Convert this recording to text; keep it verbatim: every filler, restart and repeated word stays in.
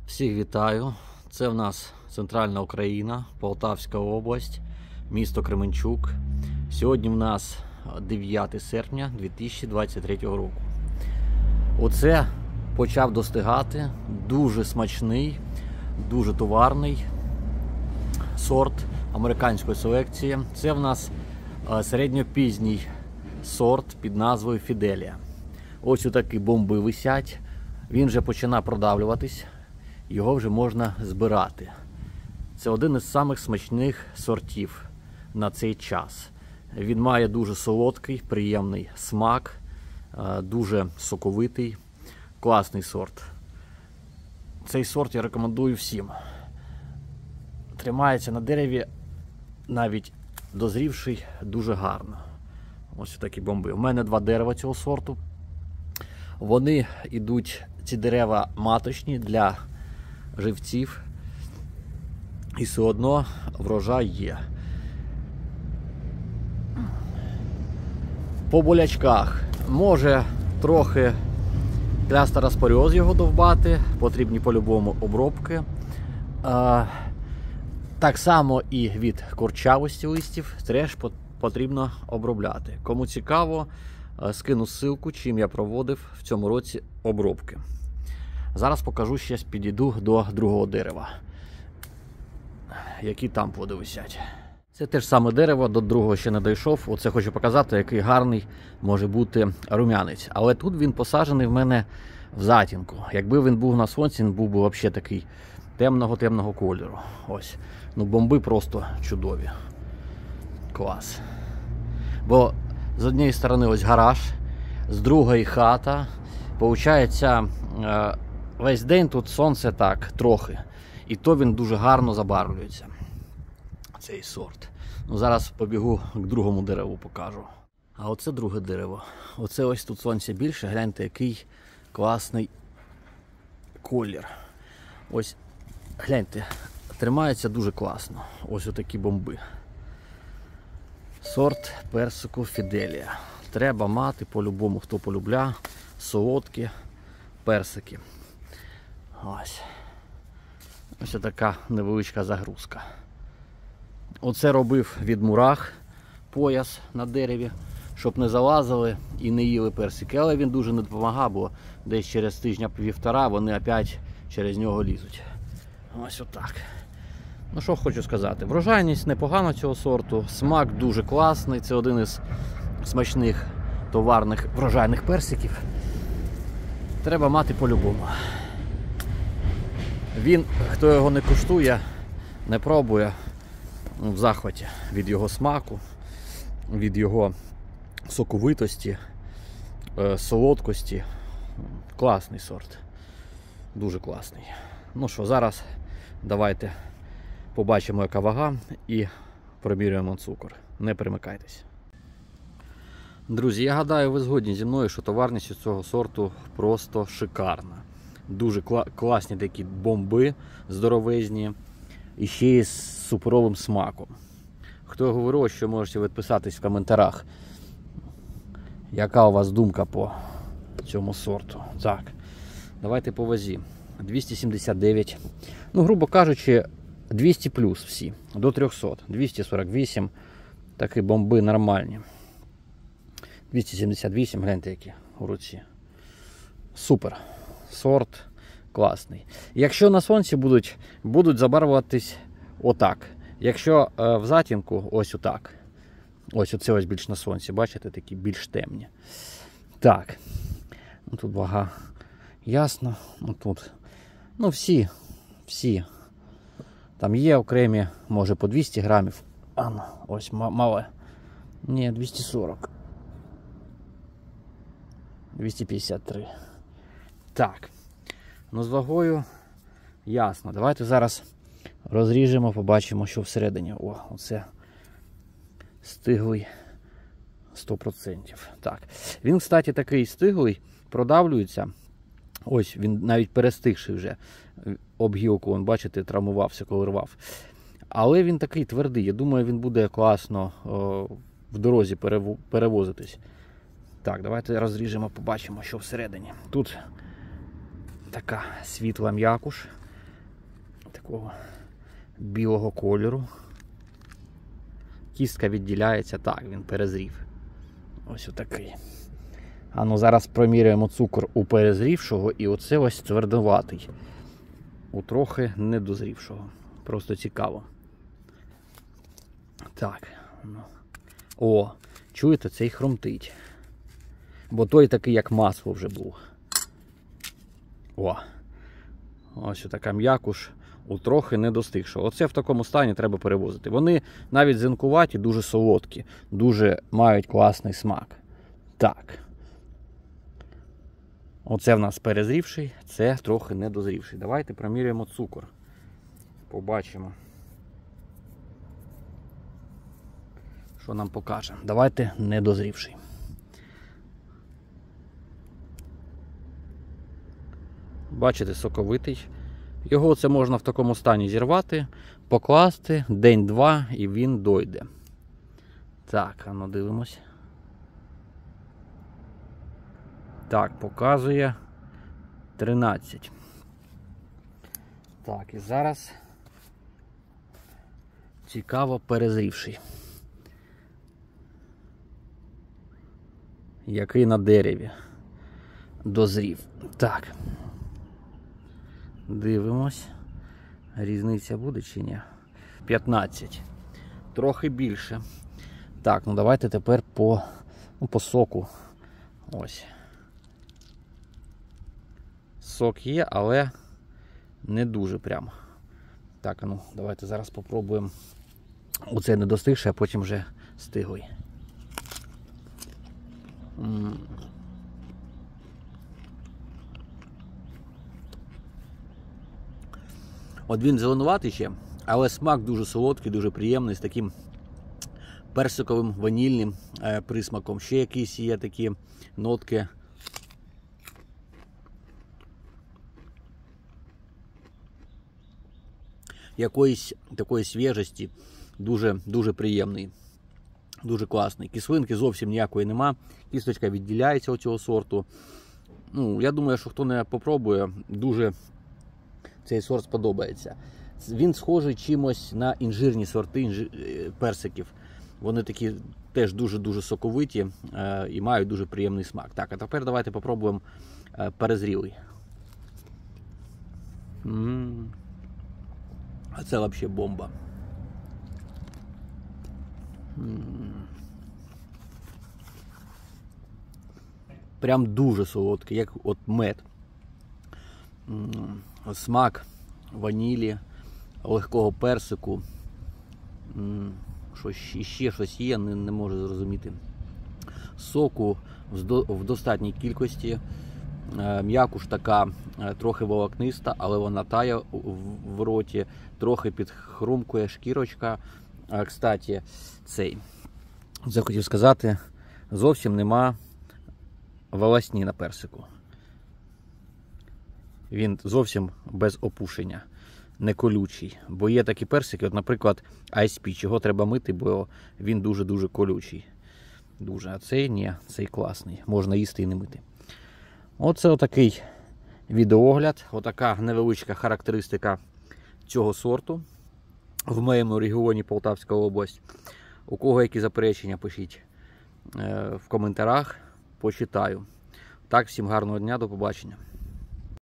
Всіх вітаю! Це в нас Центральна Україна, Полтавська область, місто Кременчук. Сьогодні в нас дев'яте серпня дві тисячі двадцять третього року. Оце почав достигати дуже смачний, дуже товарний сорт американської селекції. Це в нас середньопізній сорт під назвою Фіделія. Ось отакі бомби висять. Він вже починає продавлюватись. Його вже можна збирати. Це один із самих смачних сортів на цей час. Він має дуже солодкий, приємний смак, дуже соковитий, класний сорт. Цей сорт я рекомендую всім. Тримається на дереві, навіть дозрівший, дуже гарно. Ось такі бомби. У мене два дерева цього сорту. Вони йдуть, ці дерева, маточні для живців, і все одно врожай є. По болячках може трохи клястороспоріоз його довбати, потрібні по-любому обробки. А, так само і від курчавості листів теж потрібно обробляти. Кому цікаво, скину ссылку, чим я проводив в цьому році обробки. Зараз покажу, ще підійду до другого дерева, які там плоди висять. Це те ж саме дерево, до другого ще не дійшов. Оце хочу показати, який гарний може бути рум'янець. Але тут він посаджений в мене в затінку. Якби він був на сонці, він був би взагалі такий темного-темного кольору. Ось. Ну, бомби просто чудові. Клас. Бо з однієї сторони ось гараж, з другої хата. Получається, весь день тут сонце так, трохи. І то він дуже гарно забарвлюється, цей сорт. Ну, зараз побігу к другому дереву, покажу. А оце друге дерево. Оце ось тут сонця більше, гляньте, який класний колір. Ось, гляньте, тримається дуже класно. Ось отакі бомби. Сорт персику Фіделія. Треба мати по-любому, хто полюбляє, солодкі персики. Ось. Ось така невеличка загрузка. Оце робив від мурах пояс на дереві, щоб не залазили і не їли персики. Але він дуже не допомагав, бо десь через тижня-півтора вони опять через нього лізуть. Ось отак. Ну що хочу сказати, врожайність непогана цього сорту, смак дуже класний, це один із смачних товарних врожайних персиків. Треба мати по-любому. Він, хто його не куштує, не пробує, в захваті від його смаку, від його соковитості, солодкості. Класний сорт. Дуже класний. Ну що, зараз давайте побачимо, яка вага, і промірюємо цукор. Не перемикайтесь. Друзі, я гадаю, ви згодні зі мною, що товарність цього сорту просто шикарна. Дуже кла класні такі бомби, здоровезні, і ще й з суперовим смаком. Хто говорив, що можете відписатись в коментарях, яка у вас думка по цьому сорту. Так, давайте по вазі. двісті сімдесят дев'ять, ну, грубо кажучи, двісті плюс всі, до трьохсот. двісті сорок вісім, такі бомби нормальні. двісті сімдесят вісім, гляньте, які у руці. Супер. Сорт класний. Якщо на сонці будуть, будуть забарвуватись отак. Якщо е, в затінку, ось отак. Ось оце ось більш на сонці, бачите, такі більш темні. Так. Ну, тут вага ясно. Ну, тут, ну, всі, всі. Там є окремі, може по двісті грамів. А, ну, ось мале. Ні, двісті сорок. двісті п'ятдесят три. Так. Ну, з вагою ясно. Давайте зараз розріжемо, побачимо, що всередині. О, оце стиглий сто відсотків. Так. Він, кстати, такий стиглий, продавлюється. Ось, він навіть перестигший вже. Об гілку, он, бачите, травмувався, коли рвав. Але він такий твердий. Я думаю, він буде класно о, в дорозі перевозитись. Так, давайте розріжемо, побачимо, що всередині. Тут така світла м'якуш. такого білого кольору. Кістка відділяється, так, він перезрів. Ось отакий. А ну зараз проміряємо цукор у перезрівшого, і оце ось твердоватий. У трохи недозрівшого. Просто цікаво. Так. Ну. О, чуєте, цей хрумтить. Бо той такий, як масло вже був. О. Ось така м'якуш у трохи недостигшого. Оце в такому стані треба перевозити. Вони навіть зеленкуваті, дуже солодкі. Дуже мають класний смак. Так. Оце в нас перезрівший, це трохи недозрівший. Давайте проміряємо цукор. Побачимо, що нам покаже. Давайте недозрівший. Бачите, соковитий. Його це можна в такому стані зірвати, покласти день-два і він дойде. Так, а ну дивимось. Так, показує тринадцять. Так, і зараз цікаво перезрівший. Який на дереві дозрів. Так. Дивимось. Різниця буде чи ні? п'ятнадцять. Трохи більше. Так, ну давайте тепер по, ну, по соку. Ось. Сок є, але не дуже прямо. Так, ну, давайте зараз спробуємо оцей недостигший, а потім вже стиглий. М-м. От він зеленуватий ще, але смак дуже солодкий, дуже приємний, з таким персиковим, ванільним е, присмаком. Ще якісь є такі нотки. Якоїсь такої свіжості, дуже, дуже приємний, дуже класний. Кислинки зовсім ніякої нема, кісточка відділяється від цього сорту. Ну, я думаю, що хто не попробує, дуже цей сорт сподобається. Він схожий чимось на інжирні сорти інжир... персиків. Вони такі теж дуже-дуже соковиті е і мають дуже приємний смак. Так, а тепер давайте попробуємо е перезрілий. М-м-м. А це взагалі бомба. М-м. Прям дуже солодкий, як от мед. М-м. Смак ванілі, легкого персику. М-м. Що ще, ще щось є, не, не можу зрозуміти. Соку в, в достатній кількості. М'якуш така трохи волокниста, але вона тає в, в роті, трохи підхрумкує шкірочка. Кстати, цей, це хотів сказати, зовсім нема волосні на персику. Він зовсім без опушення, не колючий. Бо є такі персики, от, наприклад, Ice Peach, його треба мити, бо він дуже-дуже колючий. Дуже. А цей ні, цей класний. Можна їсти і не мити. Оце отакий відеоогляд, отака невеличка характеристика цього сорту в моєму регіоні Полтавська область. У кого які заперечення, пишіть в коментарях, почитаю. Так, всім гарного дня, до побачення.